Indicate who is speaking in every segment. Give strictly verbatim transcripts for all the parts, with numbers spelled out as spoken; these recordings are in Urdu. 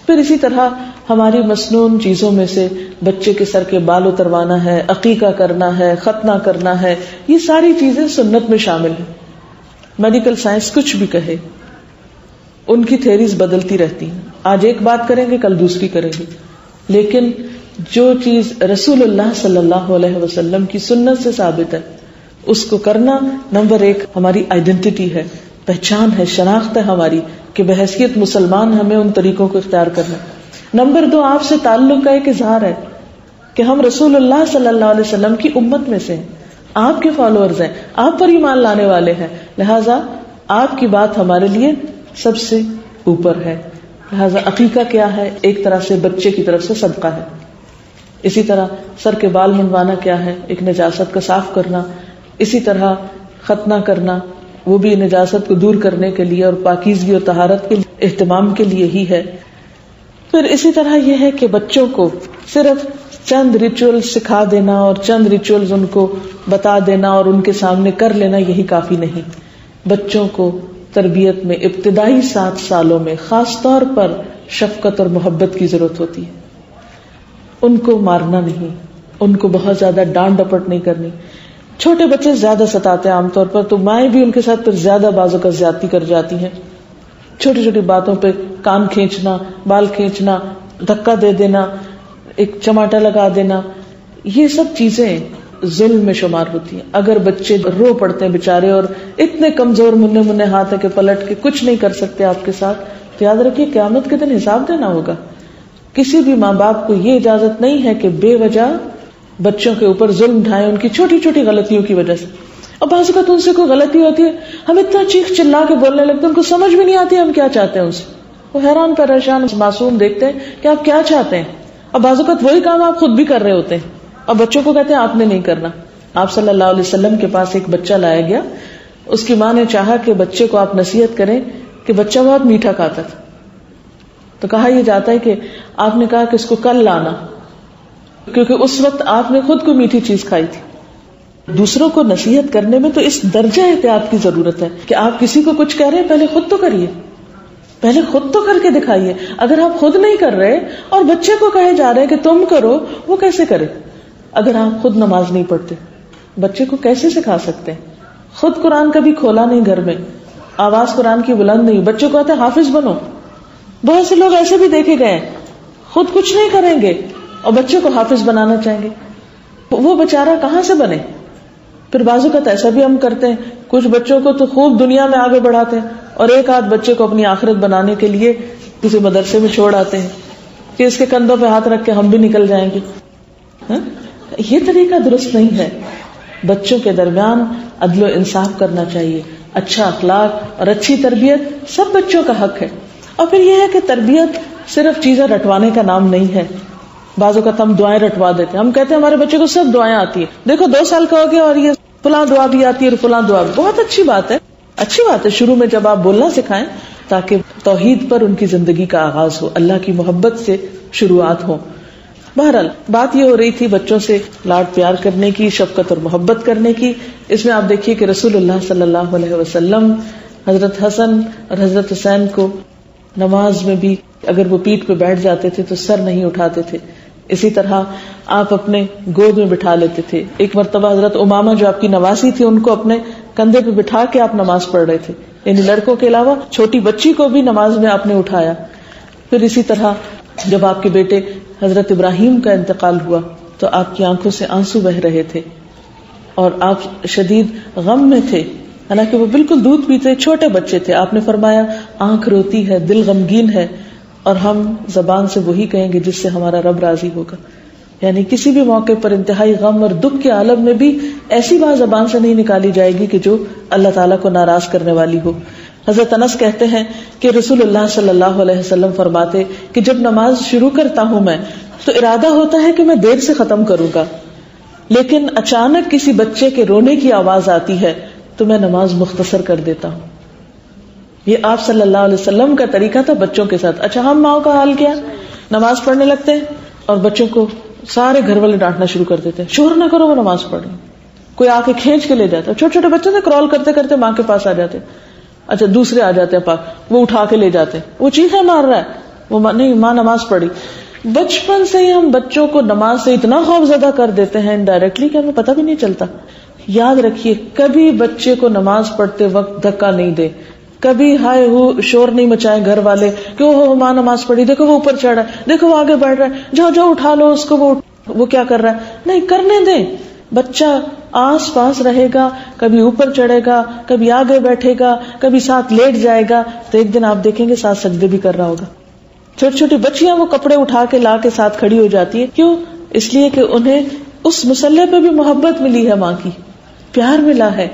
Speaker 1: پھر اسی طرح ہماری مصنون چیزوں میں سے بچے کے سر کے بال اتروانا ہے، عقیقہ کرنا ہے، ختنہ کرنا ہے، یہ ساری چیزیں سنت میں شامل ہیں. میڈیکل سائنس کچھ بھی کہے، ان کی تھیریز بدلتی رہتی ہیں. آج ایک بات کریں گے، کل دوسری کریں گے، لیکن جو چیز رسول اللہ صلی اللہ علیہ وسلم کی سنت سے ثابت ہے اس کو کرنا نمبر ایک ہماری آئیڈینٹی ہے، پہچان ہے، شناخت ہے ہماری کہ بحیثیت مسلمان ہمیں ان طریقوں کو اختیار کرنا. نمبر دو آپ سے تعلق کا ایک اظہار ہے کہ ہم رسول اللہ صلی اللہ علیہ وسلم کی امت میں سے ہیں، آپ کے فالوورز ہیں، آپ پر ایمان لانے والے ہیں، لہذا آپ کی بات ہمارے لیے سب سے اوپر ہے. لہذا عقیقہ کیا ہے؟ ایک طرح سے بچے کی طرف سے صدقہ ہے. اسی طرح سر کے بال منڈوانا کیا ہے؟ ایک نجاست کا صاف کرنا. اسی طرح ختنہ کرنا وہ بھی نجاست کو دور کرنے کے لیے اور پاکیزگی اور طہارت کے اہتمام کے لیے ہی ہے. پھر اسی طرح یہ ہے کہ بچوں کو صرف چند ریچول سکھا دینا اور چند ریچولز ان کو بتا دینا اور ان کے سامنے کر لینا یہی کافی نہیں. بچوں کو تربیت میں ابتدائی سات سالوں میں خاص طور پر شفقت اور محبت کی ضرورت ہوتی ہے. ان کو مارنا نہیں، ان کو بہت زیادہ ڈانٹ ڈپٹ نہیں کرنی. چھوٹے بچے زیادہ ستاتے ہیں عام طور پر، تو مائیں بھی ان کے ساتھ پھر زیادہ بازوں کا زیادتی کر جاتی ہیں. چھوٹی چھوٹی باتوں پہ کان کھینچنا، بال کھینچنا، دھکا دے دینا، ایک چماٹا لگا دینا، یہ سب چیزیں ظلم میں شمار ہوتی ہیں. اگر بچے رو پڑتے ہیں بےچارے اور اتنے کمزور منہ منہ ہاتھ ہے کہ پلٹ کے کچھ نہیں کر سکتے آپ کے ساتھ، تو یاد رکھیے قیامت کے دن حساب دینا ہوگا. کسی بھی ماں باپ کو یہ اجازت نہیں ہے کہ بے وجہ بچوں کے اوپر ظلم ڈھائیں ان کی چھوٹی چھوٹی غلطیوں کی وجہ سے. اور بعض اوقات ان سے کوئی غلطی ہوتی ہے، ہم اتنا چیخ چلا کے بولنے لگتے ہیں، ان کو سمجھ بھی نہیں آتی ہم کیا چاہتے ہیں. ان سے وہ حیران پریشان معصوم دیکھتے ہیں کہ آپ کیا چاہتے ہیں، اور بعض اوقات وہی کام آپ خود بھی کر رہے ہوتے ہیں اور بچوں کو کہتے ہیں آپ نے نہیں کرنا. آپ صلی اللہ علیہ وسلم کے پاس ایک بچہ لایا گیا، اس کی ماں نے چاہا کہ بچے کو آپ نصیحت کریں کہ بچہ بہت میٹھا کھاتا تھا، تو کہا یہ جاتا ہے کہ آپ نے کہا کہ اس کو کل لانا، کیونکہ اس وقت آپ نے خود کو میٹھی چیز کھائی تھی. دوسروں کو نصیحت کرنے میں تو اس درجہ احتیاط کی ضرورت ہے کہ آپ کسی کو کچھ کہہ رہے ہیں پہلے خود تو کریے، پہلے خود تو کر کے دکھائیے. اگر آپ خود نہیں کر رہے اور بچے کو کہے جا رہے کہ تم کرو، وہ کیسے کرے؟ اگر آپ خود نماز نہیں پڑھتے بچے کو کیسے سکھا سکتے ہیں؟ خود قرآن کبھی کھولا نہیں گھر میں، آواز قرآن کی بلند نہیں، بچوں کو کہتے ہیں حافظ بنو. بہت سے لوگ ایسے بھی دیکھے گئے خود کچھ نہیں کریں گے اور بچے کو حافظ بنانا چاہیں گے، وہ بیچارہ کہاں سے بنے؟ پھر بعض اوقات ایسا بھی ہم کرتے ہیں، کچھ بچوں کو تو خوب دنیا میں آگے بڑھاتے ہیں اور ایک آدھ بچے کو اپنی آخرت بنانے کے لیے کسی مدرسے میں چھوڑ آتے ہیں کہ اس کے کندھوں پہ ہاتھ رکھ کے ہم بھی نکل جائیں گے. ہاں؟ یہ طریقہ درست نہیں ہے. بچوں کے درمیان عدل و انصاف کرنا چاہیے. اچھا اخلاق اور اچھی تربیت سب بچوں کا حق ہے. اور پھر یہ ہے کہ تربیت صرف چیزیں رٹوانے کا نام نہیں ہے. بعض اوقات ہم دعائیں رٹوا دیتے ہیں، ہم کہتے ہیں ہمارے بچے کو سب دعائیں آتی ہیں، دیکھو دو سال کا ہو گیا اور یہ فلاں دعا بھی آتی ہے اور فلاں دعا بھی. بہت اچھی بات ہے، اچھی بات ہے شروع میں جب آپ بولنا سکھائیں تاکہ توحید پر ان کی زندگی کا آغاز ہو، اللہ کی محبت سے شروعات ہو. بہرحال بات یہ ہو رہی تھی بچوں سے لاڈ پیار کرنے کی، شفقت اور محبت کرنے کی. اس میں آپ دیکھیے کہ رسول اللہ صلی اللہ علیہ وسلم حضرت حسن اور حضرت حسین کو نماز میں بھی اگر وہ پیٹھ پہ بیٹھ جاتے تھے تو سر نہیں اٹھاتے تھے. اسی طرح آپ اپنے گود میں بٹھا لیتے تھے. ایک مرتبہ حضرت امامہ جو آپ کی نواسی تھی ان کو اپنے کندھے پہ بٹھا کے آپ نماز پڑھ رہے تھے، یعنی لڑکوں کے علاوہ چھوٹی بچی کو بھی نماز میں آپ نے اٹھایا. پھر اسی طرح جب آپ کے بیٹے حضرت ابراہیم کا انتقال ہوا تو آپ کی آنکھوں سے آنسو بہ رہے تھے اور آپ شدید غم میں تھے، حالانکہ وہ بالکل دودھ پیتے چھوٹے بچے تھے. آپ نے فرمایا آنکھ روتی ہے، دل غمگین ہے، اور ہم زبان سے وہی کہیں گے جس سے ہمارا رب راضی ہوگا. یعنی کسی بھی موقع پر انتہائی غم اور دکھ کے عالم میں بھی ایسی بات زبان سے نہیں نکالی جائے گی کہ جو اللہ تعالیٰ کو ناراض کرنے والی ہو. حضرت انس کہتے ہیں کہ رسول اللہ صلی اللہ علیہ وسلم فرماتے کہ جب نماز شروع کرتا ہوں میں تو ارادہ ہوتا ہے کہ میں دیر سے ختم کروں گا، لیکن اچانک کسی بچے کے رونے کی آواز آتی ہے تو میں نماز مختصر کر دیتا ہوں. یہ آپ صلی اللہ علیہ وسلم کا طریقہ تھا بچوں کے ساتھ. اچھا ہم ماؤں کا حال کیا؟ نماز پڑھنے لگتے ہیں اور بچوں کو سارے گھر والے ڈانٹنا شروع کر دیتے ہیں، شور نہ کرو وہ نماز پڑھ رہے ہیں. کوئی آ کے کھینچ کے لے جاتا ہے، چھوٹے چھوٹے بچے سے کرال کرتے کرتے ماں کے پاس آ جاتے ہیں. اچھا دوسرے آ جاتے ہیں پاس، وہ اٹھا کے لے جاتے ہیں، وہ چیخیں مار رہا ہے، وہ نہیں ماں نماز پڑھی. بچپن سے ہی ہم بچوں کو نماز سے اتنا خوف زدہ کر دیتے ہیں انڈائریکٹلی کہ ہمیں پتہ بھی نہیں چلتا. یاد رکھیے کبھی بچے کو نماز پڑھتے وقت دھکا نہیں دے, کبھی ہائے ہو شور نہیں مچائے گھر والے کہ وہ ماں نماز پڑھی, دیکھو وہ اوپر چڑھ رہا ہے, دیکھو وہ آگے بڑھ رہا ہے, جاؤ جاؤ اٹھا لو اس کو, وہ وہ کیا کر رہا ہے. نہیں, کرنے دیں. بچہ آس پاس رہے گا, کبھی اوپر چڑھے گا, کبھی آگے بیٹھے گا, کبھی ساتھ لیٹ جائے گا, تو ایک دن آپ دیکھیں گے ساتھ سجدے بھی کر رہا ہوگا. چھوٹی چھوٹی بچیاں وہ کپڑے اٹھا کے لا کے ساتھ کھڑی ہو جاتی ہے. کیوں؟ اس لیے کہ انہیں اس مسئلے پہ بھی محبت ملی ہے, ماں کی پیار ملا ہے.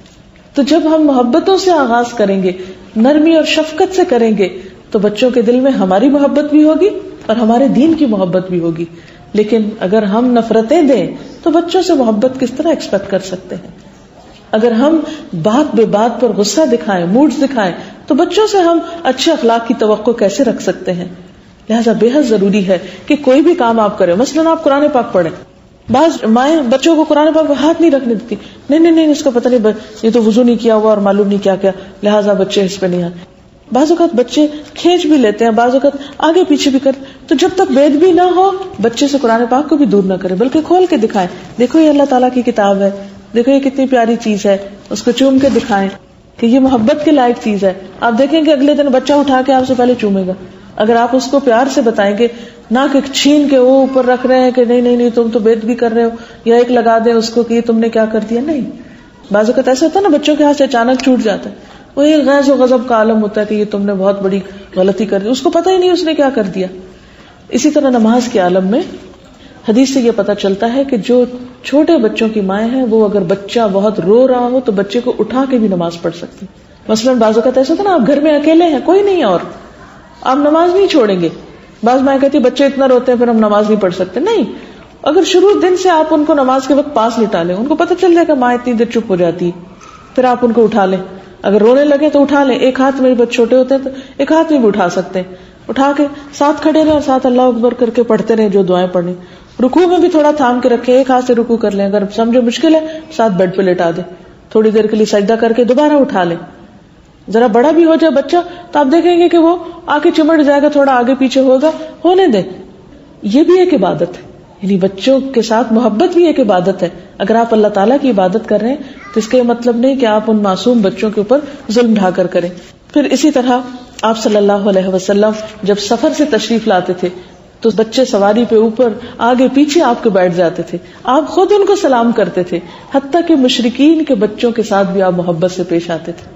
Speaker 1: تو جب ہم محبتوں سے آغاز کریں گے, نرمی اور شفقت سے کریں گے, تو بچوں کے دل میں ہماری محبت بھی ہوگی اور ہمارے دین کی محبت بھی ہوگی. لیکن اگر ہم نفرتیں دیں تو بچوں سے محبت کس طرح ایکسپیکٹ کر سکتے ہیں؟ اگر ہم بات بے بات پر غصہ دکھائیں, موڈز دکھائیں, تو بچوں سے ہم اچھے اخلاق کی توقع کیسے رکھ سکتے ہیں؟ لہذا بے حد ضروری ہے کہ کوئی بھی کام آپ کریں, مثلاً آپ قرآن پاک پڑھیں. بعض مائیں بچوں کو قرآن پاک پہ ہاتھ نہیں رکھنے دیتی, نہیں نہیں نہیں اس کو پتہ نہیں, یہ تو وضو نہیں کیا ہوا اور معلوم نہیں کیا کیا, لہٰذا بچے اس پہ نہیں آتے. بعض اوقات بچے کھینچ بھی لیتے ہیں, بعض اوقات آگے پیچھے بھی کرتے. تو جب تک بید بھی نہ ہو بچے سے قرآن پاک کو بھی دور نہ کرے, بلکہ کھول کے دکھائیں, دیکھو یہ اللہ تعالیٰ کی کتاب ہے, دیکھو یہ کتنی پیاری چیز ہے, اس کو چوم کے دکھائیں کہ یہ محبت کے لائق چیز ہے. آپ دیکھیں کہ اگلے دن بچہ اٹھا کے آپ سے پہلے چومے گا. اگر آپ اس کو پیار سے بتائیں گے, نہ کہ چھین کے وہ اوپر رکھ رہے ہیں کہ نہیں نہیں نہیں تم تو بید بھی کر رہے ہو, یا ایک لگا دیں اس کو کہ تم نے کیا کر دیا. نہیں, بعض اوقات ایسا ہوتا ہے نا بچوں کے ہاتھ سے اچانک چھوٹ جاتا ہے, وہ ایک غیظ و غضب کا عالم ہوتا ہے کہ یہ تم نے بہت بڑی غلطی کر دی, اس کو پتہ ہی نہیں اس نے کیا کر دیا. اسی طرح نماز کے عالم میں حدیث سے یہ پتہ چلتا ہے کہ جو چھوٹے بچوں کی مائیں ہیں وہ اگر بچہ بہت رو رہا ہو تو بچے کو اٹھا کے بھی نماز پڑھ سکتی. مثلاً بعض اوقات ایسا ہوتا ہے نا آپ گھر میں اکیلے ہیں, کوئی نہیں اور آپ نماز نہیں چھوڑیں گے. بعض مائیں کہتی بچے اتنا روتے ہیں پھر ہم نماز نہیں پڑھ سکتے. نہیں, اگر شروع دن سے آپ ان کو نماز کے وقت پاس لٹا لیں, ان کو پتہ چل جائے گا ماں اتنی دیر چپ ہو جاتی, پھر آپ ان کو اٹھا لیں. اگر رونے لگے تو اٹھا لیں, ایک ہاتھ میں بچے چھوٹے ہوتے ہیں تو ایک ہاتھ میں بھی اٹھا سکتے ہیں, اٹھا کے ساتھ کھڑے رہے اور ساتھ اللہ اکبر کر کے پڑھتے رہے جو دعائیں پڑھنی. رکوع میں بھی تھوڑا تھام کے رکھے, ایک ہاتھ سے رکوع کر لیں, اگر سمجھو مشکل ہے ساتھ بیڈ پہ لٹا دیں, تھوڑی دیر کے لیے سجدہ کر کے دوبارہ اٹھا لیں. ذرا بڑا بھی ہو جائے بچہ تو آپ دیکھیں گے کہ وہ آ کے چمٹ جائے گا, تھوڑا آگے پیچھے ہوگا, ہونے دیں. یہ بھی ایک عبادت ہے, یعنی بچوں کے ساتھ محبت بھی ایک عبادت ہے. اگر آپ اللہ تعالیٰ کی عبادت کر رہے ہیں تو اس کا یہ مطلب نہیں کہ آپ ان معصوم بچوں کے اوپر ظلم ڈھا کر کریں. پھر اسی طرح آپ صلی اللہ علیہ وسلم جب سفر سے تشریف لاتے تھے تو بچے سواری پہ اوپر آگے پیچھے آپ کے بیٹھ جاتے تھے, آپ خود ان کو سلام کرتے تھے, حتیٰ کہ مشرکین کے بچوں کے ساتھ بھی آپ محبت سے پیش آتے تھے.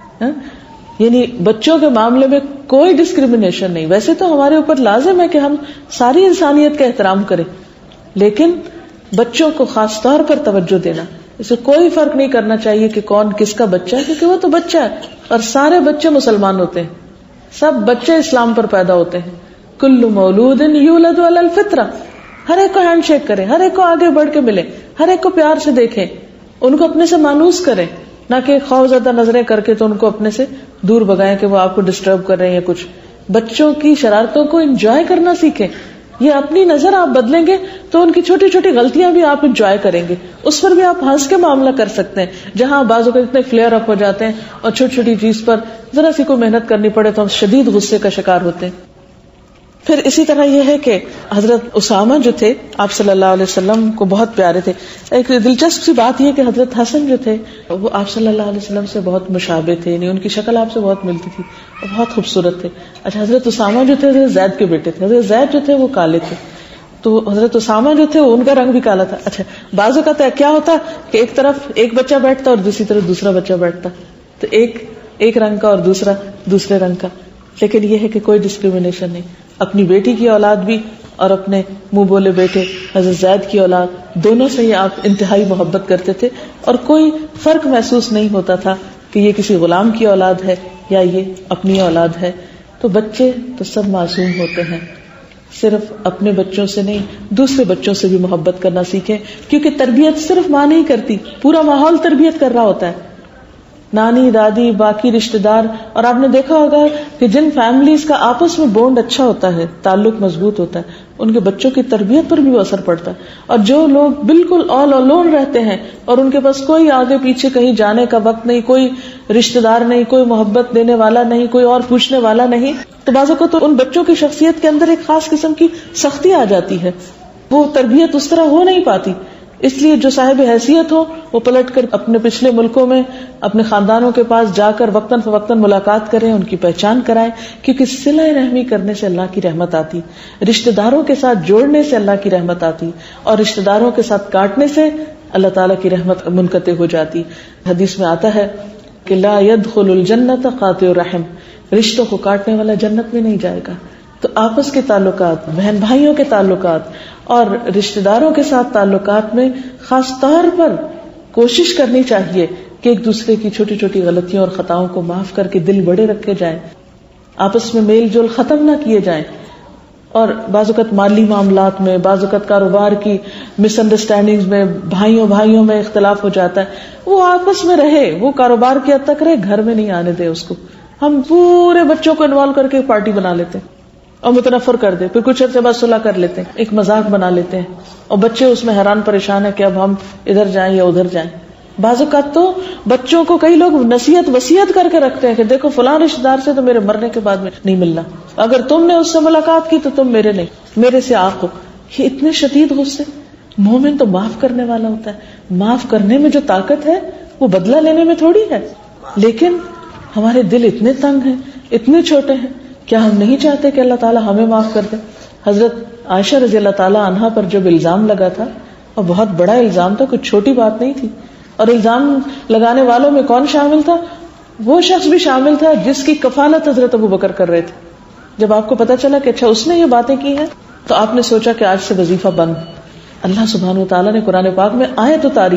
Speaker 1: یعنی بچوں کے معاملے میں کوئی ڈسکریمنیشن نہیں. ویسے تو ہمارے اوپر لازم ہے کہ ہم ساری انسانیت کا احترام کریں, لیکن بچوں کو خاص طور پر توجہ دینا, اسے کوئی فرق نہیں کرنا چاہیے کہ کون کس کا بچہ ہے, کیونکہ وہ تو بچہ ہے اور سارے بچے مسلمان ہوتے ہیں, سب بچے اسلام پر پیدا ہوتے ہیں. کل مولود یولد علی الفطرہ, ہر ایک کو ہینڈ شیک کریں, ہر ایک کو آگے بڑھ کے ملیں, ہر ایک کو پیار سے دیکھیں, ان کو اپنے سے مانوس کریں, نہ کہ خوف زدہ نظریں کر کے تو ان کو اپنے سے دور بگائیں کہ وہ آپ کو ڈسٹرب کر رہے ہیں یا کچھ. بچوں کی شرارتوں کو انجوائے کرنا سیکھیں. یہ اپنی نظر آپ بدلیں گے تو ان کی چھوٹی چھوٹی غلطیاں بھی آپ انجوائے کریں گے, اس پر بھی آپ ہنس کے معاملہ کر سکتے ہیں. جہاں بعضوں کو اتنے فلیئر اپ ہو جاتے ہیں اور چھوٹی چھوٹی چیز پر ذرا سی کو محنت کرنی پڑے تو ہم شدید غصے کا شکار ہوتے ہیں. پھر اسی طرح یہ ہے کہ حضرت اسامہ جو تھے آپ صلی اللہ علیہ وسلم کو بہت پیارے تھے. ایک دلچسپ سی بات یہ کہ حضرت حسن جو تھے وہ آپ صلی اللہ علیہ وسلم سے بہت مشابہ تھے, یعنی ان کی شکل آپ سے بہت ملتی تھی اور بہت خوبصورت تھے. اچھا, حضرت اسامہ جو تھے حضرت زید کے بیٹے تھے. حضرت زید جو تھے وہ کالے تھے, تو حضرت اسامہ جو تھے ان کا رنگ بھی کالا تھا. اچھا, بازو کا کیا ہوتا کہ ایک طرف ایک بچہ بیٹھتا اور دوسری طرف دوسرا بچہ بیٹھتا, تو ایک ایک رنگ کا اور دوسرا دوسرے رنگ کا. لیکن یہ ہے کہ کوئی ڈسکریمنیشن نہیں. اپنی بیٹی کی اولاد بھی اور اپنے منہ بولے بیٹے حضرت زید کی اولاد دونوں سے ہی آپ انتہائی محبت کرتے تھے, اور کوئی فرق محسوس نہیں ہوتا تھا کہ یہ کسی غلام کی اولاد ہے یا یہ اپنی اولاد ہے. تو بچے تو سب معصوم ہوتے ہیں, صرف اپنے بچوں سے نہیں دوسرے بچوں سے بھی محبت کرنا سیکھیں, کیونکہ تربیت صرف ماں نہیں کرتی, پورا ماحول تربیت کر رہا ہوتا ہے. نانی دادی باقی رشتے دار, اور آپ نے دیکھا ہوگا کہ جن فیملیز کا آپس میں بونڈ اچھا ہوتا ہے, تعلق مضبوط ہوتا ہے, ان کے بچوں کی تربیت پر بھی وہ اثر پڑتا ہے. اور جو لوگ بالکل آل الون رہتے ہیں اور ان کے پاس کوئی آگے پیچھے کہیں جانے کا وقت نہیں, کوئی رشتہ دار نہیں, کوئی محبت دینے والا نہیں, کوئی اور پوچھنے والا نہیں, تو بعض اوقات تو ان بچوں کی شخصیت کے اندر ایک خاص قسم کی سختی آ جاتی ہے, وہ تربیت اس طرح ہو نہیں پاتی. اس لیے جو صاحب حیثیت ہو وہ پلٹ کر اپنے پچھلے ملکوں میں اپنے خاندانوں کے پاس جا کر وقتاً فوقتاً ملاقات کریں, ان کی پہچان کرائیں, کیونکہ صلہ رحمی کرنے سے اللہ کی رحمت آتی, رشتہ داروں کے ساتھ جوڑنے سے اللہ کی رحمت آتی, اور رشتہ داروں کے ساتھ کاٹنے سے اللہ تعالیٰ کی رحمت منقطع ہو جاتی. حدیث میں آتا ہے کہ لا يدخل الجنت قاطع الرحم, رشتوں کو کاٹنے والا جنت میں نہیں جائے گا. تو آپس کے تعلقات, بہن بھائیوں کے تعلقات اور رشتہ داروں کے ساتھ تعلقات میں خاص طور پر کوشش کرنی چاہیے کہ ایک دوسرے کی چھوٹی چھوٹی غلطیوں اور خطاؤں کو معاف کر کے دل بڑے رکھے جائیں, آپس میں میل جول ختم نہ کیے جائیں. اور بعض اوقات مالی معاملات میں, بعض اوقات کاروبار کی مس انڈرسٹینڈنگ میں بھائیوں بھائیوں میں اختلاف ہو جاتا ہے, وہ آپس میں رہے, وہ کاروبار کی حد تک رہے, گھر میں نہیں آنے دے اس کو. ہم پورے بچوں کو انوالو کر کے پارٹی بنا لیتے ہیں اور متنفر کر دے, پھر کچھ عرصے بعد صلح کر لیتے ہیں, ایک مذاق بنا لیتے ہیں, اور بچے اس میں حیران پریشان ہے کہ اب ہم ادھر جائیں یا ادھر جائیں. بعض اوقات تو بچوں کو کئی لوگ نصیحت وصیت کر کے رکھتے ہیں کہ دیکھو فلاں رشتہ دار سے تو میرے مرنے کے بعد میں نہیں ملنا, اگر تم نے اس سے ملاقات کی تو تم میرے نہیں, میرے سے آنکھ ہو. یہ اتنے شدید غصے. مومن تو معاف کرنے والا ہوتا ہے, معاف کرنے میں جو طاقت ہے وہ بدلہ لینے میں تھوڑی ہے. لیکن ہمارے دل اتنے تنگ ہیں, اتنے چھوٹے ہیں, کیا ہم نہیں چاہتے کہ اللہ تعالیٰ ہمیں معاف کر دے؟ حضرت عائشہ رضی اللہ تعالیٰ عنہا پر جب الزام لگا تھا, اور بہت بڑا الزام تھا, کچھ چھوٹی بات نہیں تھی, اور الزام لگانے والوں میں کون شامل تھا؟ وہ شخص بھی شامل تھا جس کی کفالت حضرت ابو بکر کر رہے تھے. جب آپ کو پتا چلا کہ اچھا اس نے یہ باتیں کی ہیں, تو آپ نے سوچا کہ آج سے وظیفہ بند. اللہ سبحانہ و تعالیٰ نے قرآن پاک میں آیت اتاری,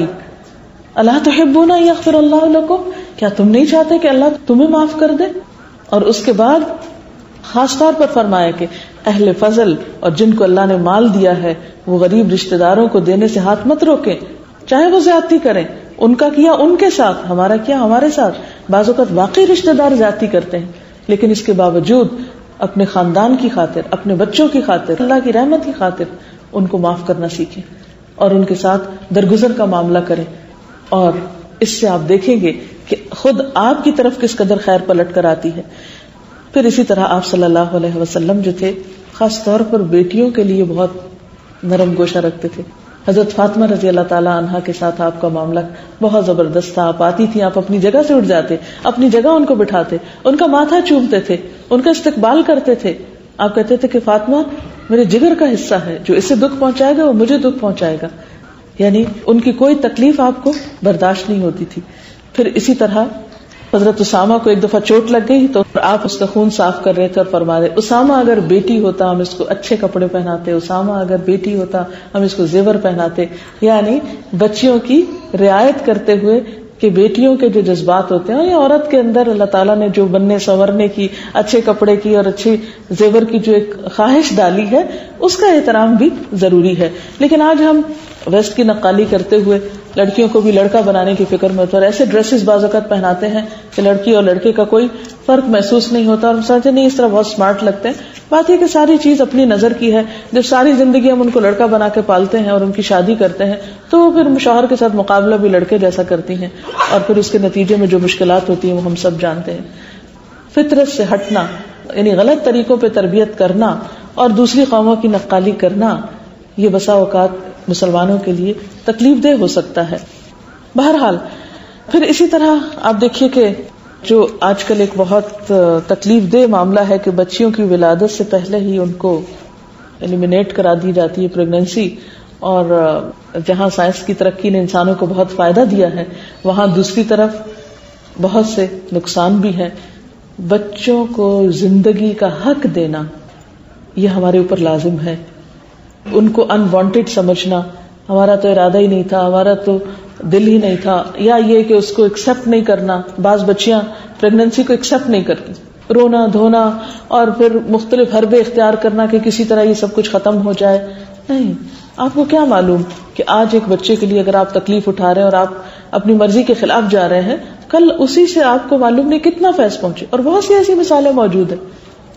Speaker 1: اللہ تحبون ان یغفر اللہ لکم, کیا تم نہیں چاہتے کہ اللہ تمہیں معاف کر دے؟ اور اس کے بعد خاص طور پر فرمایا کہ اہل فضل اور جن کو اللہ نے مال دیا ہے وہ غریب رشتہ داروں کو دینے سے ہاتھ مت روکیں, چاہے وہ زیادتی کریں. ان کا کیا ان کے ساتھ, ہمارا کیا ہمارے ساتھ. بعض اوقات واقعی رشتہ دار زیادتی کرتے ہیں, لیکن اس کے باوجود اپنے خاندان کی خاطر, اپنے بچوں کی خاطر, اللہ کی رحمت کی خاطر ان کو معاف کرنا سیکھیں اور ان کے ساتھ درگزر کا معاملہ کریں. اور اس سے آپ دیکھیں گے کہ خود آپ کی طرف کس قدر خیر پلٹ کر آتی ہے. پھر اسی طرح آپ صلی اللہ علیہ وسلم جو تھے خاص طور پر بیٹیوں کے لیے بہت نرم گوشہ رکھتے تھے. حضرت فاطمہ رضی اللہ تعالیٰ عنہا کے ساتھ آپ کا معاملہ بہت زبردست تھا. آپ آتی تھی, آپ اپنی جگہ سے اٹھ جاتے, اپنی جگہ ان کو بٹھاتے, ان کا ماتھا چومتے تھے, ان کا استقبال کرتے تھے. آپ کہتے تھے کہ فاطمہ میرے جگر کا حصہ ہے, جو اسے دکھ پہنچائے گا وہ مجھے دکھ پہنچائے گا. یعنی ان کی کوئی تکلیف آپ کو برداشت نہیں ہوتی تھی. پھر اسی طرح حضرت اسامہ کو ایک دفعہ چوٹ لگ گئی تو آپ اس کا خون صاف کر رہے تھے اور فرما رہے, اسامہ اگر بیٹی ہوتا ہم اس کو اچھے کپڑے پہناتے, اسامہ اگر بیٹی ہوتا ہم اس کو زیور پہناتے. یعنی بچیوں کی رعایت کرتے ہوئے کہ بیٹیوں کے جو جذبات ہوتے ہیں, یا عورت کے اندر اللہ تعالیٰ نے جو بننے سنورنے کی, اچھے کپڑے کی اور اچھے زیور کی جو ایک خواہش ڈالی ہے, اس کا احترام بھی ضروری ہے. لیکن آج ہم ویسٹ کی نقالی کرتے ہوئے لڑکیوں کو بھی لڑکا بنانے کی فکر میں ہوتا ہے, اور ایسے ڈریسز بعض اوقات پہناتے ہیں کہ لڑکی اور لڑکے کا کوئی فرق محسوس نہیں ہوتا, اور سمجھتے نہیں اس طرح بہت اسمارٹ لگتے ہیں. بات یہ کہ ساری چیز اپنی نظر کی ہے. جب ساری زندگی ہم ان کو لڑکا بنا کے پالتے ہیں اور ان کی شادی کرتے ہیں, تو وہ پھر شوہر کے ساتھ مقابلہ بھی لڑکے جیسا کرتی ہیں, اور پھر اس کے نتیجے میں جو مشکلات ہوتی ہیں وہ ہم سب جانتے ہیں. فطرت سے ہٹنا, یعنی غلط طریقوں پہ تربیت کرنا اور دوسری قوموں کی نقالی کرنا, یہ بسا اوقات مسلمانوں کے لیے تکلیف دہ ہو سکتا ہے. بہرحال پھر اسی طرح آپ دیکھیے کہ جو آج کل ایک بہت تکلیف دہ معاملہ ہے کہ بچیوں کی ولادت سے پہلے ہی ان کو ایلیمینیٹ کرا دی جاتی ہے پریگنینسی, اور جہاں سائنس کی ترقی نے انسانوں کو بہت فائدہ دیا ہے, وہاں دوسری طرف بہت سے نقصان بھی ہیں. بچوں کو زندگی کا حق دینا یہ ہمارے اوپر لازم ہے. ان کو انوانٹیڈ سمجھنا, ہمارا تو ارادہ ہی نہیں تھا, ہمارا تو دل ہی نہیں تھا, یا یہ کہ اس کو ایکسپٹ نہیں کرنا. بعض بچیاں پریگنینسی کو ایکسپٹ نہیں کرتی, رونا دھونا اور پھر مختلف حربے اختیار کرنا کہ کسی طرح یہ سب کچھ ختم ہو جائے. نہیں, آپ کو کیا معلوم کہ آج ایک بچے کے لیے اگر آپ تکلیف اٹھا رہے ہیں اور آپ اپنی مرضی کے خلاف جا رہے ہیں, کل اسی سے آپ کو معلوم نہیں کتنا فیض پہنچے. اور بہت سی ایسی مثالیں موجود ہیں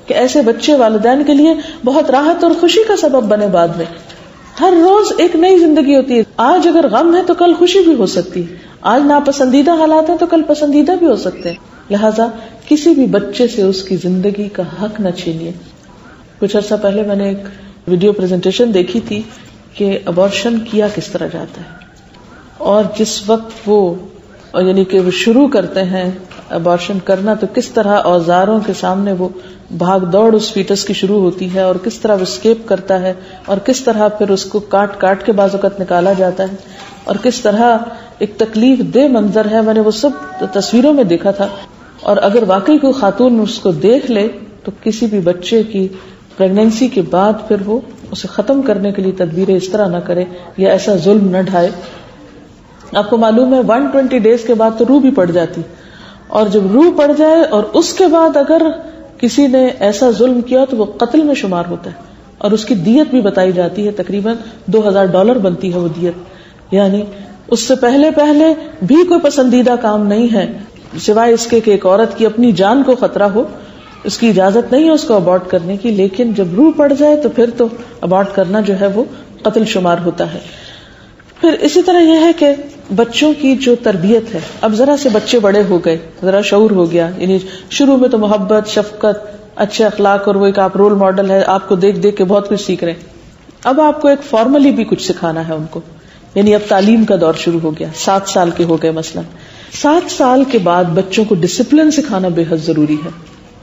Speaker 1: کہ ایسے بچے والدین کے لیے بہت راحت اور خوشی کا سبب بنے بعد میں. ہر روز ایک نئی زندگی ہوتی ہے. آج اگر غم ہے تو کل خوشی بھی ہو سکتی ہے, آج ناپسندیدہ حالات ہیں تو کل پسندیدہ بھی ہو سکتے ہیں. لہٰذا کسی بھی بچے سے اس کی زندگی کا حق نہ چھینیے. کچھ عرصہ پہلے میں نے ایک ویڈیو پریزنٹیشن دیکھی تھی کہ ابارشن کیا کس طرح جاتا ہے, اور جس وقت وہ یعنی کہ وہ شروع کرتے ہیں ابارشن کرنا تو کس طرح اوزاروں کے سامنے وہ بھاگ دوڑ اس فیٹس کی شروع ہوتی ہے, اور کس طرح وہ اسکیپ کرتا ہے, اور کس طرح پھر اس کو کاٹ کاٹ کے بعض اوقات نکالا جاتا ہے, اور کس طرح ایک تکلیف دہ منظر ہے. میں نے وہ سب تصویروں میں دیکھا تھا. اور اگر واقعی کوئی خاتون اس کو دیکھ لے تو کسی بھی بچے کی پریگنینسی کے بعد پھر وہ اسے ختم کرنے کے لیے تدبیریں اس طرح نہ کرے یا ایسا ظلم نہ ڈھائے. آپ کو معلوم ہے ایک سو بیس ڈیز کے بعد تو روح بھی پڑ جاتی, اور جب روح پڑ جائے اور اس کے بعد اگر کسی نے ایسا ظلم کیا تو وہ قتل میں شمار ہوتا ہے, اور اس کی دیت بھی بتائی جاتی ہے, تقریباً دو ہزار ڈالر بنتی ہے وہ دیت. یعنی اس سے پہلے پہلے بھی کوئی پسندیدہ کام نہیں ہے سوائے اس کے کہ ایک عورت کی اپنی جان کو خطرہ ہو, اس کی اجازت نہیں ہے اس کو ابارٹ کرنے کی, لیکن جب روح پڑ جائے تو پھر تو ابارٹ کرنا جو ہے وہ قتل شمار ہوتا ہے. پھر اسی طرح یہ ہے کہ بچوں کی جو تربیت ہے, اب ذرا سے بچے بڑے ہو گئے, ذرا شعور ہو گیا, یعنی شروع میں تو محبت, شفقت, اچھے اخلاق اور وہ ایک آپ رول ماڈل ہے, آپ کو دیکھ دیکھ کے بہت کچھ سیکھ رہے ہیں. اب آپ کو ایک فارملی بھی کچھ سکھانا ہے ان کو, یعنی اب تعلیم کا دور شروع ہو گیا. سات سال کے ہو گئے مثلا, سات سال کے بعد بچوں کو ڈسپلن سکھانا بے حد ضروری ہے.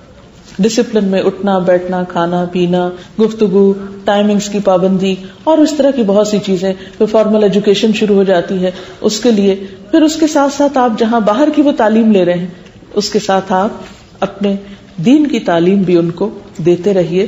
Speaker 1: ڈسپلن میں اٹھنا بیٹھنا, کھانا پینا, گفتگو, ٹائمنگز کی پابندی اور اس طرح کی بہت سی چیزیں. پھر فارمل ایجوکیشن شروع ہو جاتی ہے اس کے لیے. پھر اس کے ساتھ ساتھ آپ جہاں باہر کی وہ تعلیم لے رہے ہیں اس کے ساتھ آپ اپنے دین کی تعلیم بھی ان کو دیتے رہیے.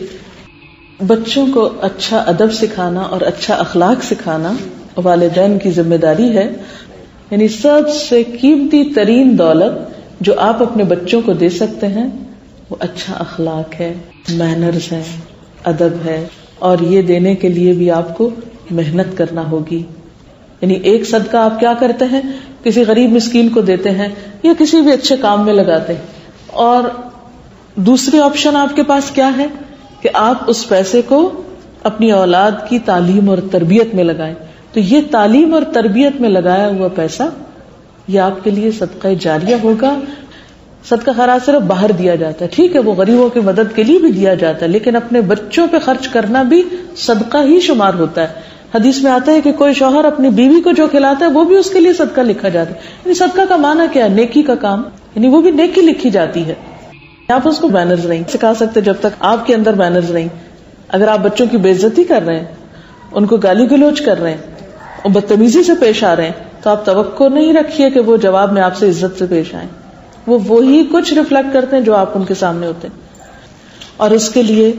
Speaker 1: بچوں کو اچھا ادب سکھانا اور اچھا اخلاق سکھانا والدین کی ذمہ داری ہے. یعنی سب سے قیمتی ترین دولت جو آپ اپنے بچوں کو دے سکتے ہیں وہ اچھا اخلاق ہے, مینرز ہے, ادب ہے, اور یہ دینے کے لیے بھی آپ کو محنت کرنا ہوگی. یعنی ایک صدقہ آپ کیا کرتے ہیں, کسی غریب مسکین کو دیتے ہیں یا کسی بھی اچھے کام میں لگاتے ہیں, اور دوسری آپشن آپ کے پاس کیا ہے کہ آپ اس پیسے کو اپنی اولاد کی تعلیم اور تربیت میں لگائیں. تو یہ تعلیم اور تربیت میں لگایا ہوا پیسہ یہ آپ کے لیے صدقہ جاریہ ہوگا. صدقہ خیرات صرف باہر دیا جاتا ہے, ٹھیک ہے, وہ غریبوں کی مدد کے لیے بھی دیا جاتا ہے, لیکن اپنے بچوں پہ خرچ کرنا بھی صدقہ ہی شمار ہوتا ہے. حدیث میں آتا ہے کہ کوئی شوہر اپنی بیوی کو جو کھلاتا ہے وہ بھی اس کے لیے صدقہ لکھا جاتا ہے. یعنی صدقہ کا معنی کیا ہے, نیکی کا کام, یعنی وہ بھی نیکی لکھی جاتی ہے. آپ اس کو مینرز نہیں سکھا سکتے جب تک آپ کے اندر مینرز نہیں. اگر آپ بچوں کی بے عزتی کر رہے ہیں, ان کو گالی گلوچ کر رہے ہیں اور بدتمیزی سے پیش آ رہے ہیں, تو آپ توقع نہیں رکھیے کہ وہ جواب میں آپ سے عزت سے پیش آئیں. وہ وہی کچھ ریفلیکٹ کرتے ہیں جو آپ ان کے سامنے ہوتے ہیں. اور اس کے لیے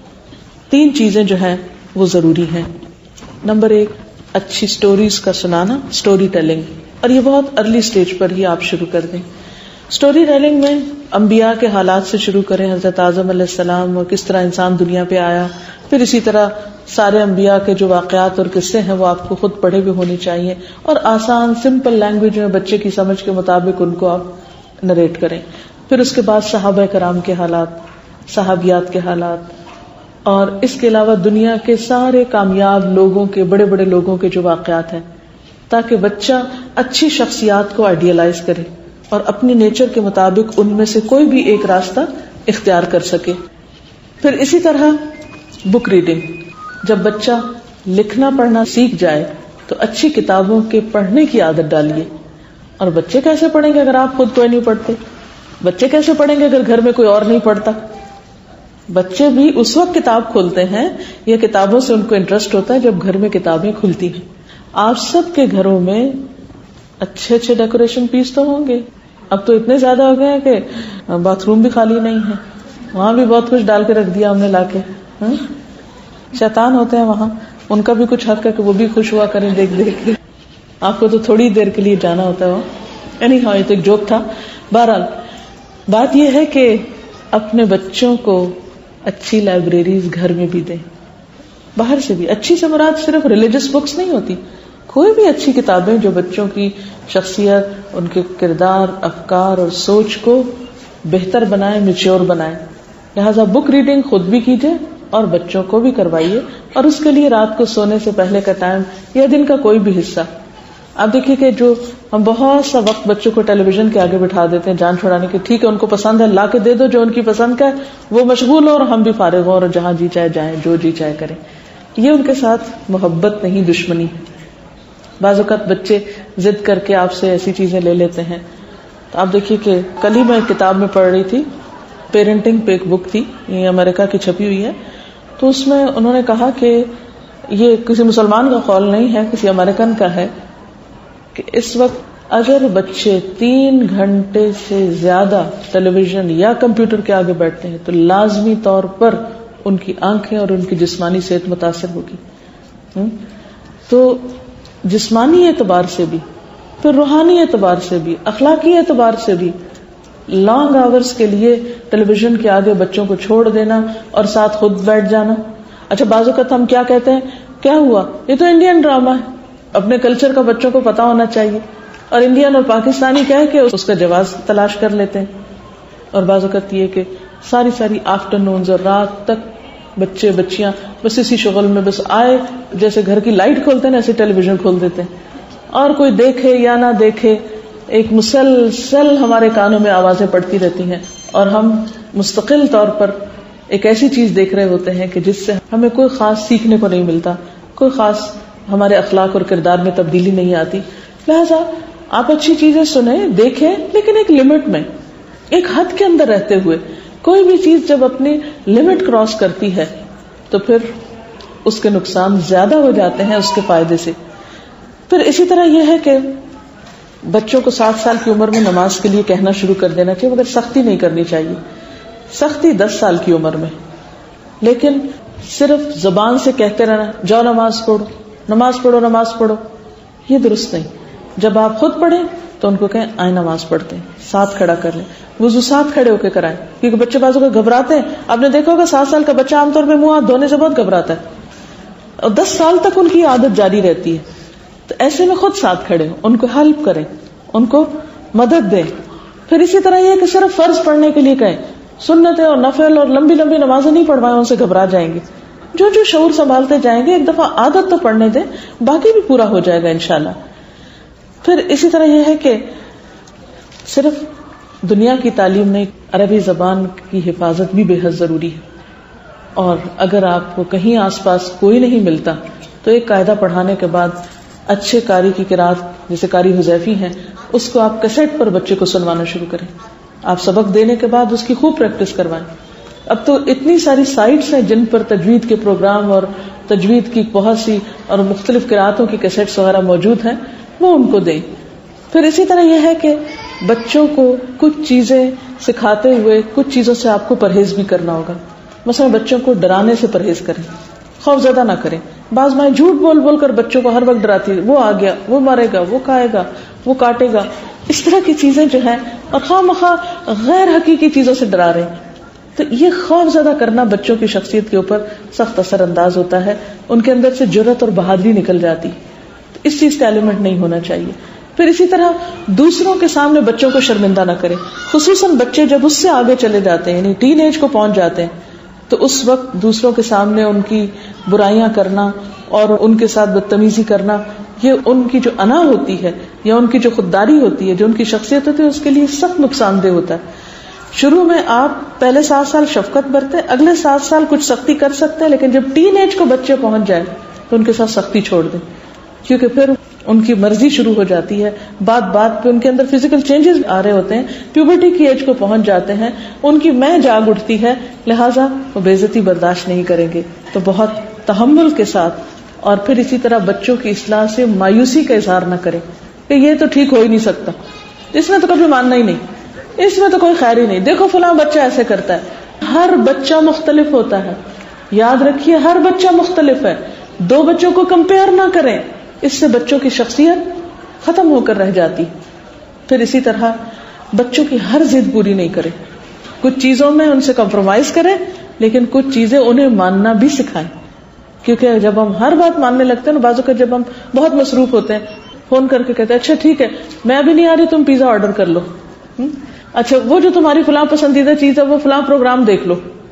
Speaker 1: تین چیزیں جو ہیں وہ ضروری ہیں. نمبر ایک, اچھی سٹوریز کا سنانا, سٹوری ٹیلنگ, اور یہ بہت ارلی سٹیج پر ہی آپ شروع کر دیں. سٹوری ٹیلنگ میں انبیاء کے حالات سے شروع کریں, حضرت آدم علیہ السلام اور کس طرح انسان دنیا پہ آیا. پھر اسی طرح سارے انبیاء کے جو واقعات اور قصے ہیں وہ آپ کو خود پڑھے ہوئے ہونے چاہیے, اور آسان سمپل لینگویج میں بچے کی سمجھ کے مطابق ان کو آپ نریٹ کریں. پھر اس کے بعد صحابہ کرام کے حالات, صحابیات کے حالات, اور اس کے علاوہ دنیا کے سارے کامیاب لوگوں کے, بڑے بڑے لوگوں کے جو واقعات ہیں, تاکہ بچہ اچھی شخصیات کو آئیڈیلائز کرے اور اپنی نیچر کے مطابق ان میں سے کوئی بھی ایک راستہ اختیار کر سکے. پھر اسی طرح بک ریڈنگ, جب بچہ لکھنا پڑھنا سیکھ جائے تو اچھی کتابوں کے پڑھنے کی عادت ڈالیے. اور بچے کیسے پڑھیں گے اگر آپ خود کوئی نہیں پڑھتے؟ بچے کیسے پڑھیں گے اگر گھر میں کوئی اور نہیں پڑھتا؟ بچے بھی اس وقت کتاب کھولتے ہیں یا کتابوں سے ان کو انٹرسٹ ہوتا ہے جب گھر میں کتابیں کھلتی ہیں. آپ سب کے گھروں میں اچھے اچھے ڈیکوریشن پیس تو ہوں گے. اب تو اتنے زیادہ ہو گئے کہ باتھ روم بھی خالی نہیں ہے, وہاں بھی بہت کچھ ڈال کے رکھ دیا ہم نے لا کے. شیطان ہوتے ہیں وہاں, ان کا بھی کچھ حق ہے کہ وہ بھی خوش ہوا کریں دیکھ دیکھ کے. آپ کو تو تھوڑی دیر کے لیے جانا ہوتا ہے وہاں. اینی ہاں, یہ تو ایک جوک تھا. بہرحال بات یہ ہے کہ اپنے بچوں کو اچھی لائبریریز گھر میں بھی دیں, باہر سے بھی. اچھی سے مراد صرف ریلیجس بکس نہیں ہوتی, کوئی بھی اچھی کتابیں جو بچوں کی شخصیت, ان کے کردار, افکار اور سوچ کو بہتر بنائے, میچور بنائے. لہٰذا بک ریڈنگ خود بھی کیجیے اور بچوں کو بھی کروائیے، اور اس کے لیے رات کو سونے سے پہلے کا ٹائم یا دن کا کوئی بھی حصہ. آپ دیکھیے کہ جو ہم بہت سا وقت بچوں کو ٹیلی ویژن کے آگے بٹھا دیتے ہیں جان چھڑانے کے، ٹھیک ہے ان کو پسند ہے لا کے دے دو جو ان کی پسند کا ہے، وہ مشغول ہو اور ہم بھی فارغ ہوں اور جہاں جی چاہے جائیں جو جی چاہے کریں. یہ ان کے ساتھ محبت نہیں دشمنی. بعض اوقات بچے ضد کر کے آپ سے ایسی چیزیں لے لیتے ہیں. تو آپ دیکھیے کہ کل ہی میں ایک کتاب میں پڑھ رہی تھی، پیرنٹنگ پہ ایک بک تھی، یہ امریکہ کی چھپی ہوئی ہے. تو اس میں انہوں نے کہا کہ یہ کسی مسلمان کا قول نہیں ہے، کسی امریکن کا ہے، کہ اس وقت اگر بچے تین گھنٹے سے زیادہ ٹیلی ویژن یا کمپیوٹر کے آگے بیٹھتے ہیں تو لازمی طور پر ان کی آنکھیں اور ان کی جسمانی صحت متاثر ہوگی. تو جسمانی اعتبار سے بھی، پھر روحانی اعتبار سے بھی، اخلاقی اعتبار سے بھی لانگ آورز کے لیے ٹیلی ویژن کے آگے بچوں کو چھوڑ دینا اور ساتھ خود بیٹھ جانا. اچھا بعض اوقات ہم کیا کہتے ہیں، کیا ہوا یہ تو انڈین ڈرامہ ہے، اپنے کلچر کا بچوں کو پتا ہونا چاہیے، اور انڈین اور پاکستانی کہہ کے اس کا جواز تلاش کر لیتے ہیں. اور بعض اوقات یہ کہ ساری ساری آفٹر نونز اور رات تک بچے بچیاں بس اسی شغل میں، بس آئے جیسے گھر کی لائٹ کھولتے ہیں ایسے ٹیلی ویژن کھول دیتے ہیں، اور کوئی دیکھے یا نہ دیکھے ایک مسلسل ہمارے کانوں میں آوازیں پڑتی رہتی ہیں، اور ہم مستقل طور پر ایک ایسی چیز دیکھ رہے ہوتے ہیں کہ جس سے ہمیں کوئی خاص سیکھنے کو نہیں ملتا، کوئی خاص ہمارے اخلاق اور کردار میں تبدیلی نہیں آتی. لہذا آپ اچھی چیزیں سنیں، دیکھیں، لیکن ایک لمٹ میں، ایک حد کے اندر رہتے ہوئے. کوئی بھی چیز جب اپنی لمٹ کراس کرتی ہے تو پھر اس کے نقصان زیادہ ہو جاتے ہیں اس کے فائدے سے. پھر اسی طرح یہ ہے کہ بچوں کو سات سال کی عمر میں نماز کے لیے کہنا شروع کر دینا چاہیے، مگر سختی نہیں کرنی چاہیے. سختی دس سال کی عمر میں، لیکن صرف زبان سے کہتے رہنا جاؤ نماز پڑھو نماز پڑھو نماز پڑھو، یہ درست نہیں. جب آپ خود پڑھیں تو ان کو کہیں آئیں نماز پڑھتے ہیں، ساتھ کھڑا کر لیں، وضو ساتھ کھڑے ہو کے کرائیں، کیونکہ بچے بازو کو گھبراتے ہیں. آپ نے دیکھا ہوگا سات سال کا بچہ عام طور پہ منہ ہاتھ دھونے سے بہت گھبراتا ہے، اور دس سال تک ان کی عادت جاری رہتی ہے. تو ایسے میں خود ساتھ کھڑے ہوں، ان کو ہیلپ کریں، ان کو مدد دیں. پھر اسی طرح یہ کہ صرف فرض پڑھنے کے لیے کہیں، سنتیں اور نفل اور لمبی لمبی نمازیں نہیں پڑھوائیں، ان سے گھبرا جائیں گے. جو جو شعور سنبھالتے جائیں گے، ایک دفعہ عادت تو پڑھنے دیں، باقی بھی پورا ہو جائے گا انشاءاللہ. پھر اسی طرح یہ ہے کہ صرف دنیا کی تعلیم نہیں، عربی زبان کی حفاظت بھی بے حد ضروری ہے. اور اگر آپ کو کہیں آس پاس کوئی نہیں ملتا تو ایک قاعدہ پڑھانے کے بعد اچھے قاری کی قرات جیسے قاری حذیفی ہیں اس کو آپ کیسٹ پر بچے کو سنوانا شروع کریں. آپ سبق دینے کے بعد اس کی خوب پریکٹس کروائیں. اب تو اتنی ساری سائٹس ہیں جن پر تجوید کے پروگرام اور تجوید کی بہت سی اور مختلف قراتوں کی کیسٹس وغیرہ موجود ہیں، وہ ان کو دیں. پھر اسی طرح یہ ہے کہ بچوں کو کچھ چیزیں سکھاتے ہوئے کچھ چیزوں سے آپ کو پرہیز بھی کرنا ہوگا. مثلا بچوں کو ڈرانے سے پرہیز کریں، خوف زدہ نہ کریں. بعض مائیں جھوٹ بول بول کر بچوں کو ہر وقت ڈراتی ہے، وہ آ گیا، وہ مارے گا، وہ کھائے گا، وہ کاٹے گا، اس طرح کی چیزیں جو ہیں، اور خواہ مخواہ غیر حقیقی چیزوں سے ڈرا رہے ہیں. تو یہ خوف زدہ کرنا بچوں کی شخصیت کے اوپر سخت اثر انداز ہوتا ہے، ان کے اندر سے جرأت اور بہادری نکل جاتی. اس چیز کا ایلیمنٹ نہیں ہونا چاہیے. پھر اسی طرح دوسروں کے سامنے بچوں کو شرمندہ نہ کریں، خصوصاً بچے جب اس سے آگے چلے جاتے ہیں، یعنی ٹین ایج کو پہنچ جاتے ہیں، تو اس وقت دوسروں کے سامنے ان کی برائیاں کرنا اور ان کے ساتھ بدتمیزی کرنا، یہ ان کی جو انا ہوتی ہے یا ان کی جو خودداری ہوتی ہے، جو ان کی شخصیت ہوتی ہے، اس کے لیے سخت نقصان دہ ہوتا ہے. شروع میں آپ پہلے سات سال شفقت برتے، اگلے سات سال کچھ سختی کر سکتے ہیں، لیکن جب ٹین ایج کو بچے پہنچ جائے تو ان کے ساتھ سختی چھوڑ دیں، کیونکہ پھر ان کی مرضی شروع ہو جاتی ہے. بات بات پہ ان کے اندر فزیکل چینجز آ رہے ہوتے ہیں، پیوبرٹی کی ایج کو پہنچ جاتے ہیں، ان کی میں جاگ اٹھتی ہے، لہٰذا وہ بے عزتی برداشت نہیں کریں گے. تو بہت تحمل کے ساتھ، اور پھر اسی طرح بچوں کی اصلاح سے مایوسی کا اظہار نہ کریں کہ یہ تو ٹھیک ہو ہی نہیں سکتا، اس میں تو کبھی ماننا ہی نہیں، اس میں تو کوئی خیر ہی نہیں، دیکھو فلاں بچہ ایسے کرتا ہے. ہر بچہ مختلف ہوتا ہے، یاد رکھیے ہر بچہ مختلف ہے. دو بچوں کو کمپیئر نہ کریں، اس سے بچوں کی شخصیت ختم ہو کر رہ جاتی. پھر اسی طرح بچوں کی ہر ضد پوری نہیں کریں، کچھ چیزوں میں ان سے کمپرومائز کریں، لیکن کچھ چیزیں انہیں ماننا بھی سکھائیں. کیونکہ جب ہم ہر بات ماننے لگتے ہیں نا، بعض اوقات جب ہم بہت مصروف ہوتے ہیں، فون کر کے کہتے ہیں اچھا ٹھیک ہے میں ابھی نہیں آ رہی، تم پیزا آرڈر کر لو، اچھا وہ جو تمہاری فلاں پسندیدہ چیز ہے وہ فلاں پروگرام دیکھ لو.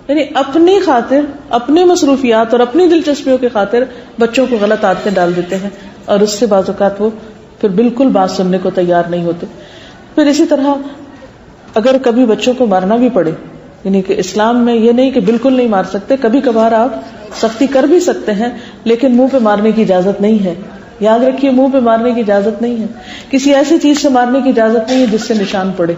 Speaker 1: یعنی اپنی خاطر، اپنی مصروفیات اور اپنی دلچسپیوں کی خاطر بچوں کو غلط عادتیں ڈال دیتے ہیں، اور اس سے بعض اوقات وہ پھر بالکل بات سننے کو تیار نہیں ہوتے. پھر اسی طرح اگر کبھی بچوں کو مارنا بھی پڑے، یعنی کہ اسلام میں یہ نہیں کہ بالکل نہیں مار سکتے، کبھی کبھار آپ سختی کر بھی سکتے ہیں، لیکن منہ پہ مارنے کی اجازت نہیں ہے. یاد رکھیے، منہ پہ مارنے کی اجازت نہیں ہے. کسی ایسی چیز سے مارنے کی اجازت نہیں ہے جس سے نشان پڑے.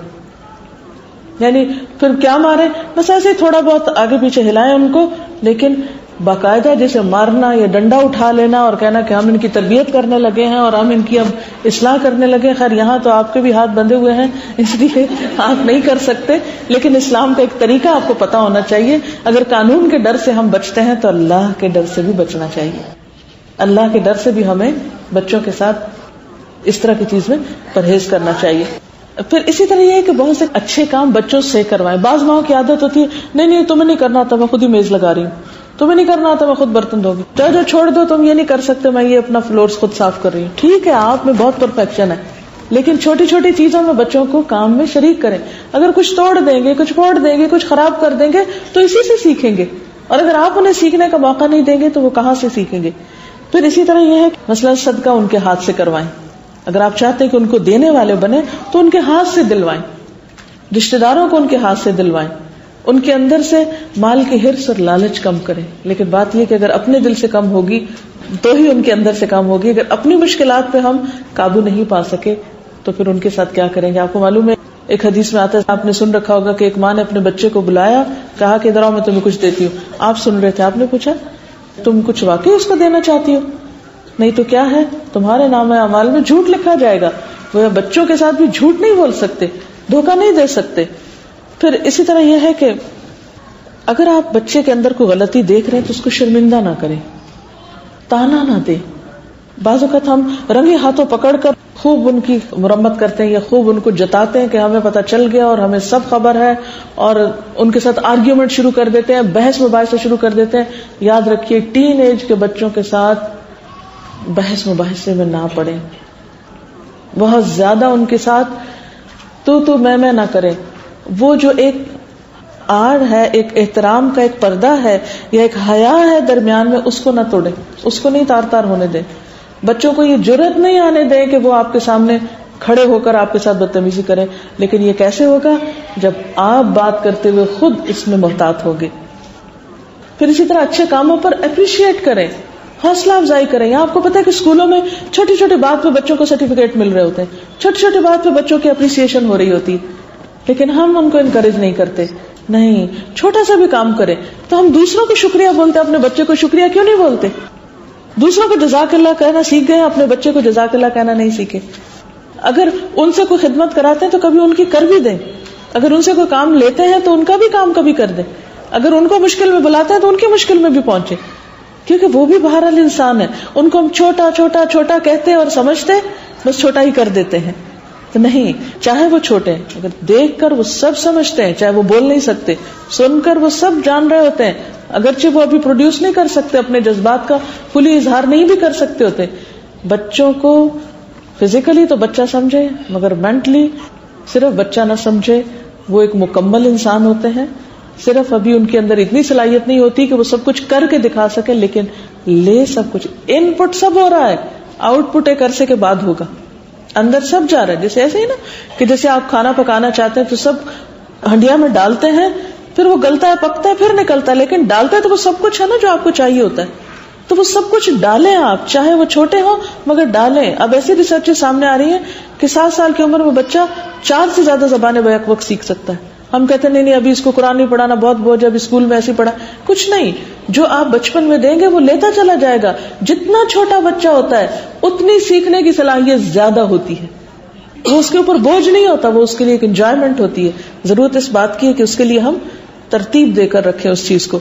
Speaker 1: یعنی پھر کیا مارے؟ بس ایسے تھوڑا بہت آگے پیچھے ہلائیں ان کو، لیکن باقاعدہ جیسے مارنا یا ڈنڈا اٹھا لینا اور کہنا کہ ہم ان کی تربیت کرنے لگے ہیں اور ہم ان کی اب اصلاح کرنے لگے. خیر یہاں تو آپ کے بھی ہاتھ بندھے ہوئے ہیں، اس لیے آپ نہیں کر سکتے، لیکن اسلام کا ایک طریقہ آپ کو پتا ہونا چاہیے. اگر قانون کے ڈر سے ہم بچتے ہیں تو اللہ کے ڈر سے بھی بچنا چاہیے. اللہ کے ڈر سے بھی ہمیں بچوں کے ساتھ اس طرح کی چیز میں پرہیز کرنا چاہیے. پھر اسی طرح یہ ہے کہ بہت سے اچھے کام بچوں سے کروائیں. بعض ماؤں کی عادت ہوتی ہے نہیں نہیں تمہیں نہیں کرنا آتا، میں خود ہی میز لگا رہی ہوں، تمہیں نہیں کرنا آتا، میں خود برتن دھو گی، جو جو چھوڑ دو، تم یہ نہیں کر سکتے، میں یہ اپنا فلورز خود صاف کر رہی ہوں. ٹھیک ہے، آپ میں بہت پرفیکشن ہے، لیکن چھوٹی چھوٹی چیزوں میں بچوں کو کام میں شریک کریں. اگر کچھ توڑ دیں گے، کچھ پھوڑ دیں گے، کچھ خراب کر دیں گے تو اسی سے سیکھیں گے، اور اگر آپ انہیں سیکھنے کا موقع نہیں دیں گے تو وہ کہاں سے سیکھیں گے. پھر اسی طرح یہ ہے کہ مثلا صدقہ ان کے ہاتھ سے کروائیں. اگر آپ چاہتے ہیں کہ ان کو دینے والے بنے تو ان کے ہاتھ سے دلوائیں. رشتہ داروں کو ان کے ہاتھ سے دلوائیں. ان کے اندر سے مال کی حرص اور لالچ کم کریں. لیکن بات یہ کہ اگر اپنے دل سے کم ہوگی تو ہی ان کے اندر سے کم ہوگی. اگر اپنی مشکلات پہ ہم قابو نہیں پا سکے تو پھر ان کے ساتھ کیا کریں گے؟ آپ کو معلوم ہے ایک حدیث میں آتا ہے، آپ نے سن رکھا ہوگا کہ ایک ماں نے اپنے بچے کو بلایا، کہا کہ ادھر آؤ میں تمہیں کچھ دیتی ہوں. آپ سن رہے تھے، آپ نے پوچھا تم کچھ واقعی اس کو دینا چاہتی ہو؟ نہیں تو کیا ہے، تمہارے نام اعمال میں جھوٹ لکھا جائے گا. وہ بچوں کے ساتھ بھی جھوٹ نہیں بول سکتے، دھوکہ نہیں دے سکتے. پھر اسی طرح یہ ہے کہ اگر آپ بچے کے اندر کوئی غلطی دیکھ رہے ہیں تو اس کو شرمندہ نہ کریں، تانا نہ دیں. بعض اوقات ہم رنگے ہاتھوں پکڑ کر خوب ان کی مرمت کرتے ہیں یا خوب ان کو جتاتے ہیں کہ ہمیں پتہ چل گیا اور ہمیں سب خبر ہے، اور ان کے ساتھ آرگیومنٹ شروع کر دیتے ہیں، بحث مباحثہ شروع کر دیتے ہیں. یاد رکھیے ٹین ایج کے بچوں کے ساتھ بحث مباحثے میں نہ پڑیں. بہت زیادہ ان کے ساتھ تو تو میں میں نہ کریں. وہ جو ایک آڑ ہے، ایک احترام کا ایک پردہ ہے یا ایک حیا ہے درمیان میں، اس کو نہ توڑیں، اس کو نہیں تار تار ہونے دیں. بچوں کو یہ جرأت نہیں آنے دیں کہ وہ آپ کے سامنے کھڑے ہو کر آپ کے ساتھ بدتمیزی کریں. لیکن یہ کیسے ہوگا؟ جب آپ بات کرتے ہوئے خود اس میں محتاط ہوگے. پھر اسی طرح اچھے کاموں پر اپریشیٹ کریں، حوصلہ افزائی کریں. یہاں آپ کو پتا ہے کہ اسکولوں میں چھوٹی چھوٹی بات پہ بچوں کو سرٹیفکیٹ مل رہے ہوتے ہیں، چھوٹی چھوٹی بات پہ بچوں کی اپریسیشن ہو رہی ہوتی ہے، لیکن ہم ان کو انکریج نہیں کرتے. نہیں، چھوٹا سا بھی کام کریں تو ہم دوسروں کو شکریہ بولتے، اپنے بچے کو شکریہ کیوں نہیں بولتے؟ دوسروں کو جزاک اللہ کہنا سیکھ گئے، اپنے بچے کو جزاک اللہ کہنا نہیں سیکھے. اگر ان سے کوئی خدمت کراتے ہیں تو کبھی ان کی کر بھی دیں. اگر ان سے کوئی کام لیتے ہیں تو ان کا بھی کام کبھی کر دیں. اگر ان کو مشکل میں بلاتے ہیں تو ان کی مشکل میں بھی پہنچے، کیونکہ وہ بھی بہرحال انسان ہے. ان کو ہم چھوٹا چھوٹا چھوٹا کہتے اور سمجھتے بس چھوٹا ہی کر دیتے ہیں. تو نہیں، چاہے وہ چھوٹے ہیں، اگر دیکھ کر وہ سب سمجھتے ہیں، چاہے وہ بول نہیں سکتے، سن کر وہ سب جان رہے ہوتے ہیں، اگرچہ وہ ابھی پروڈیوس نہیں کر سکتے، اپنے جذبات کا کھلی اظہار نہیں بھی کر سکتے ہوتے. بچوں کو فزیکلی تو بچہ سمجھے، مگر مینٹلی صرف بچہ نہ سمجھے. وہ ایک مکمل انسان ہوتے ہیں، صرف ابھی ان کے اندر اتنی صلاحیت نہیں ہوتی کہ وہ سب کچھ کر کے دکھا سکے، لیکن لے سب کچھ. ان پٹ سب ہو رہا ہے، آؤٹ پٹ ایک عرصے کے بعد ہوگا. اندر سب جا رہا ہے. جیسے ایسے ہی نا کہ جیسے آپ کھانا پکانا چاہتے ہیں تو سب ہنڈیا میں ڈالتے ہیں، پھر وہ گلتا ہے، پکتا ہے، پھر نکلتا ہے، لیکن ڈالتا ہے تو وہ سب کچھ ہے نا جو آپ کو چاہیے ہوتا ہے. تو وہ سب کچھ ڈالیں آپ، چاہے وہ چھوٹے ہوں مگر ڈالیں. اب ایسی ریسرچ سامنے آ رہی ہیں کہ سات سال کی عمر میں بچہ چار سے زیادہ زبانیں بیک وقت سیکھ سکتا ہے. ہم کہتے ہیں نہیں نہیں ابھی اس کو قرآن نہیں پڑھانا، بہت بوجھ، اب اسکول میں ایسے پڑھا. کچھ نہیں، جو آپ بچپن میں دیں گے وہ لیتا چلا جائے گا. جتنا چھوٹا بچہ ہوتا ہے اتنی سیکھنے کی صلاحیت زیادہ ہوتی ہے. وہ اس کے اوپر بوجھ نہیں ہوتا، وہ اس کے لیے ایک انجوائمنٹ ہوتی ہے. ضرورت اس بات کی ہے کہ اس کے لیے ہم ترتیب دے کر رکھیں اس چیز کو.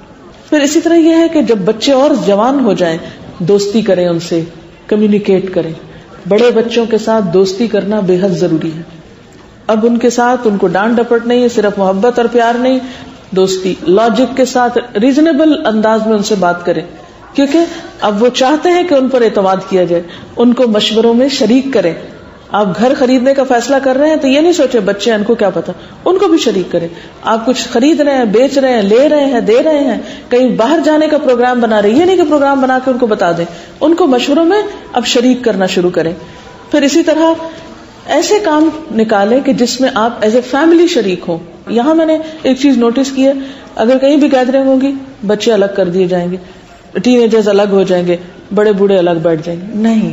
Speaker 1: پھر اسی طرح یہ ہے کہ جب بچے اور جوان ہو جائیں، دوستی کریں، ان سے کمیونیکیٹ کریں. بڑے بچوں کے ساتھ دوستی کرنا بے حد ضروری ہے. اب ان کے ساتھ ان کو ڈانٹ ڈپٹ نہیں ہے، صرف محبت اور پیار نہیں، دوستی، لاجک کے ساتھ ریزنیبل انداز میں ان سے بات کریں، کیونکہ اب وہ چاہتے ہیں کہ ان پر اعتماد کیا جائے. ان کو مشوروں میں شریک کریں. آپ گھر خریدنے کا فیصلہ کر رہے ہیں تو یہ نہیں سوچے بچے ان کو کیا پتا، ان کو بھی شریک کریں. آپ کچھ خرید رہے ہیں، بیچ رہے ہیں، لے رہے ہیں، دے رہے ہیں، کہیں باہر جانے کا پروگرام بنا رہے ہیں، یہ نہیں کہ پروگرام بنا کے ان کو بتا دیں، ان کو مشوروں میں اب شریک کرنا شروع کریں. پھر اسی طرح ایسے کام نکالیں کہ جس میں آپ ایز اے فیملی شریک ہوں. یہاں میں نے ایک چیز نوٹس کی ہے، اگر کہیں بھی گیدرنگ ہوگی بچے الگ کر دیے جائیں گے، ٹین ایجرز الگ ہو جائیں گے، بڑے بوڑھے الگ بیٹھ جائیں گے. نہیں،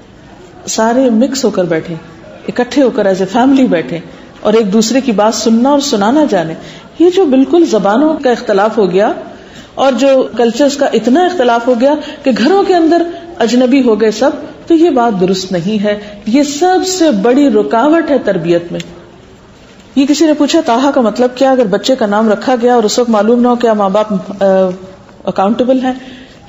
Speaker 1: سارے مکس ہو کر بیٹھے، اکٹھے ہو کر ایز اے فیملی بیٹھے اور ایک دوسرے کی بات سننا اور سنانا جانے. یہ جو بالکل زبانوں کا اختلاف ہو گیا اور جو کلچرز کا اتنا اختلاف ہو گیا کہ گھروں کے اندر اجنبی ہو گئے سب، تو یہ بات درست نہیں ہے. یہ سب سے بڑی رکاوٹ ہے تربیت میں. یہ کسی نے پوچھا تاہا کا مطلب کیا؟ اگر بچے کا نام رکھا گیا اور اس وقت معلوم نہ ہو کیا ماں باپ اکاؤنٹیبل ہیں؟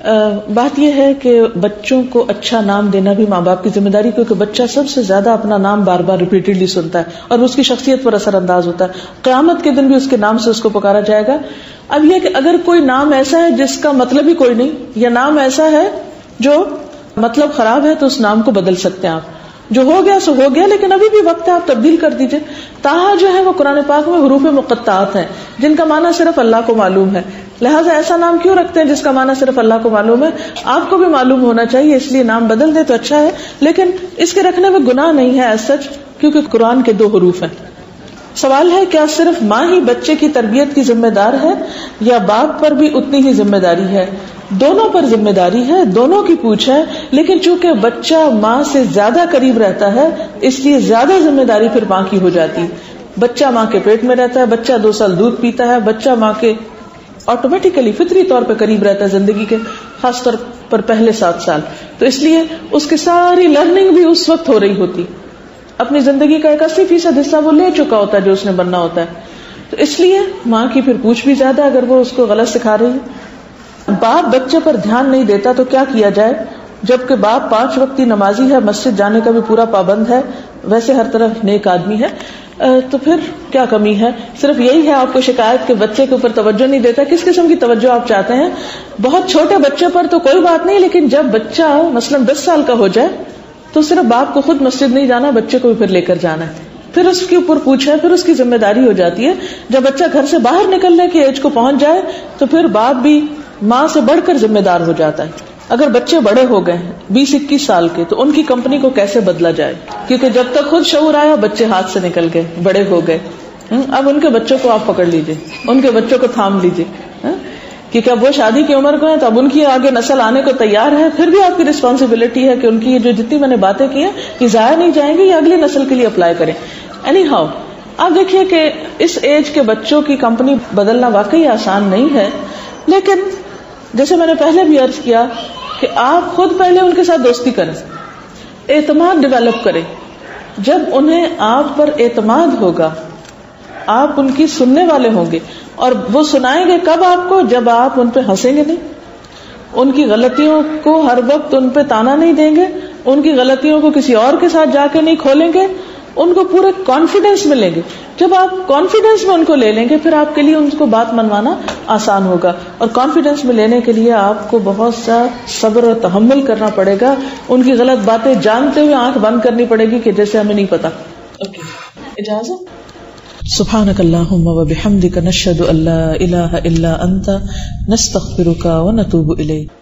Speaker 1: بات یہ ہے کہ بچوں کو اچھا نام دینا بھی ماں باپ کی ذمہ داری، کیونکہ بچہ سب سے زیادہ اپنا نام بار بار ریپیٹڈلی سنتا ہے اور اس کی شخصیت پر اثر انداز ہوتا ہے. قیامت کے دن بھی اس کے نام سے اس کو پکارا جائے گا. اب یہ کہ اگر کوئی نام ایسا ہے جس کا مطلب ہی کوئی نہیں، یا نام ایسا ہے جو مطلب خراب ہے، تو اس نام کو بدل سکتے ہیں آپ. جو ہو گیا سو ہو گیا، لیکن ابھی بھی وقت ہے، آپ تبدیل کر دیجئے. تاہا جو ہے وہ قرآن پاک میں حروف مقطعات ہیں جن کا معنی صرف اللہ کو معلوم ہے. لہٰذا ایسا نام کیوں رکھتے ہیں جس کا معنی صرف اللہ کو معلوم ہے؟ آپ کو بھی معلوم ہونا چاہیے، اس لیے نام بدل دے تو اچھا ہے، لیکن اس کے رکھنے میں گناہ نہیں ہے ایز سچ، کیونکہ قرآن کے دو حروف ہیں. سوال ہے کیا صرف ماں ہی بچے کی تربیت کی ذمہ دار ہے یا باپ پر بھی اتنی ہی ذمہ داری ہے؟ دونوں پر ذمہ داری ہے، دونوں کی پوچھ ہے، لیکن چونکہ بچہ ماں سے زیادہ قریب رہتا ہے اس لیے زیادہ ذمہ داری پھر ماں کی ہو جاتی. بچہ ماں کے پیٹ میں رہتا ہے، بچہ دو سال دودھ پیتا ہے، بچہ ماں کے آٹومیٹیکلی فطری طور پہ قریب رہتا ہے زندگی کے، خاص طور پر پہلے سات سال. تو اس لیے اس کی ساری لرننگ بھی اس وقت ہو رہی ہوتی، اپنی زندگی کا ایک اسی فیصد حصہ وہ لے چکا ہوتا ہے جو اس نے بننا ہوتا ہے. تو اس لیے ماں کی پھر پوچھ بھی زیادہ اگر وہ اس کو غلط سکھا رہی ہے. باپ بچے پر دھیان نہیں دیتا تو کیا کیا جائے؟ جبکہ باپ پانچ وقتی نمازی ہے، مسجد جانے کا بھی پورا پابند ہے، ویسے ہر طرف نیک آدمی ہے، تو پھر کیا کمی ہے؟ صرف یہی ہے آپ کو شکایت کہ بچے کے اوپر توجہ نہیں دیتا. کس قسم کی توجہ آپ چاہتے ہیں؟ بہت چھوٹے بچے پر تو کوئی بات نہیں، لیکن جب بچہ مثلاً دس سال کا ہو جائے تو صرف باپ کو خود مسجد نہیں جانا، بچے کو بھی پھر لے کر جانا ہے، پھر اس کے اوپر پوچھے، پھر اس کی ذمہ داری ہو جاتی ہے. جب بچہ گھر سے باہر نکلنے کی ایج کو پہنچ جائے تو پھر باپ بھی ماں سے بڑھ کر ذمہ دار ہو جاتا ہے. اگر بچے بڑے ہو گئے ہیں بیس اکیس سال کے تو ان کی کمپنی کو کیسے بدلا جائے؟ کیونکہ جب تک خود شعور آیا بچے ہاتھ سے نکل گئے، بڑے ہو گئے. اب ان کے بچوں کو آپ پکڑ لیجئے، ان کے بچوں کو تھام لیجئے، کیونکہ اب وہ شادی کی عمر کو ہیں تو اب ان کی آگے نسل آنے کو تیار ہے. پھر بھی آپ کی رسپانسبلٹی ہے کہ ان کی جو جتنی میں نے باتیں کی ہیں یہ ضائع نہیں جائیں گی، یہ اگلی نسل کے لیے اپلائی کریں. اینی ہاؤ آپ دیکھیے کہ اس ایج کے بچوں کی کمپنی بدلنا واقعی آسان نہیں ہے، لیکن جیسے میں نے پہلے بھی عرض کیا کہ آپ خود پہلے ان کے ساتھ دوستی کریں، اعتماد ڈیولپ کریں. جب انہیں آپ پر اعتماد ہوگا آپ ان کی سننے والے ہوں گے، اور وہ سنائیں گے کب آپ کو؟ جب آپ ان پہ ہنسیں گے نہیں، ان کی غلطیوں کو ہر وقت ان پہ تانا نہیں دیں گے، ان کی غلطیوں کو کسی اور کے ساتھ جا کے نہیں کھولیں گے، ان کو پورے کانفیڈینس میں لیں گے. جب آپ کانفیڈینس میں ان کو لے لیں گے پھر آپ کے لیے ان کو بات منوانا آسان ہوگا. اور کانفیڈینس میں لینے کے لیے آپ کو بہت سا صبر اور تحمل کرنا پڑے گا. ان کی غلط باتیں جانتے ہوئے آنکھ بند کرنی پڑے گی کہ جیسے ہمیں نہیں پتا. اوکے اجازت. سبحانک اللہم و بحمدک نشہد ان لا الہ الا انت نستغفرک و نتوب الیک.